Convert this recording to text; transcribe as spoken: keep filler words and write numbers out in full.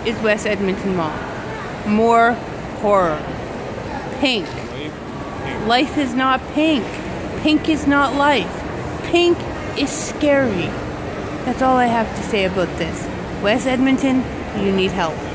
is West Edmonton Mall. More horror. Pink. Life is not pink. Pink is not life. Pink is scary. That's all I have to say about this. West Edmonton, you need help.